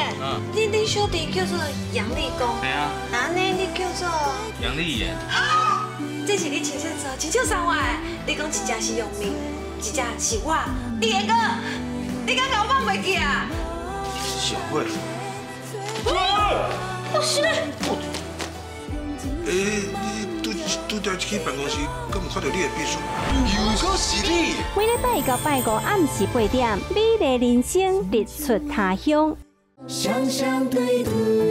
你小弟叫做杨立功， 系啊， 安尼你叫做杨丽妍。 这是你亲身做，真少三外。你讲一只是杨明，一只是我，立言哥，你敢甲我忘袂记啊？ 小慧， 不是。 你拄在去办公室，敢有看到你的秘书？又可是你！ 每礼拜一到拜五暗时8点，美丽人生日出他乡。 双双对对。